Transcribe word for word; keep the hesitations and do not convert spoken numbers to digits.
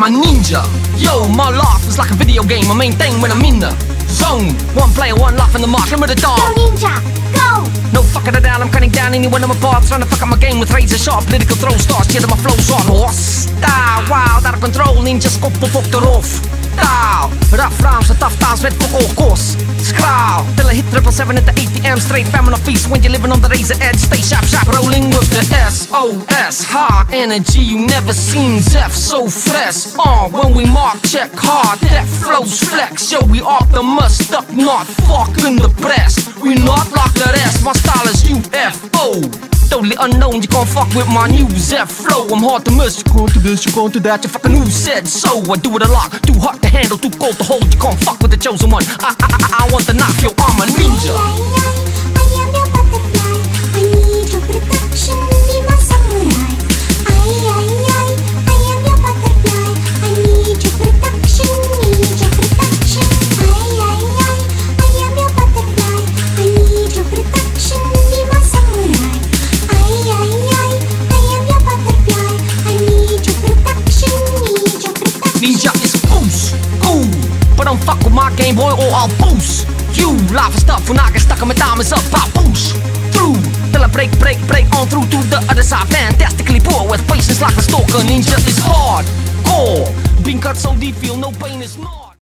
a ninja. Yo, my life is like a video game, my main thing when I'm in the zone. One player, one life in the mark, remember the dog. Go ninja, go! No fucking it down, I'm cutting down any one of my parts. Trying to fuck up my game with razor sharp political throw stars. Cheer my flows on horse style, wild, out of control. Ninja skop op op de roof. Taal, rough rhymes and tough times met fuck all course. Skraal, till I hit triple seven at the A T M. Straight famine on feast when you're living on the razor edge. Stay sharp, sharp, rolling with the S O S. High energy, you never seen Zeph so fresh. Uh, when we mark check hard, that flows flex. Yo, we Optimus, stuck not fucking the press. We not like the rest, my style is U F O. Totally unknown, you can't fuck with my new Zeph flow. I'm hard to miss, you can't do this, you can't do that. You fucking who said so? I do it a lot, too hot to handle, too cold to hold. You can't fuck with the chosen one. I, I, I, I want to knock your arm a ninja. I am your butterfly, I need your protection, be my samurai. I, I, I, I am your butterfly, I need your protection, need your protection. I, I, I, I am your butterfly, I need your protection, be my samurai. I, I, I, I am your butterfly, I need your protection, need your protection. Ninja is boost, cool, but don't fuck with my Game Boy or I'll boost you. Life is tough when I get stuck and my time is up. I boost through till I break, break, break on through to the other side. Fantastically poor with patience like a stalker. Ninja is hard core, being cut so deep, feel no pain is not.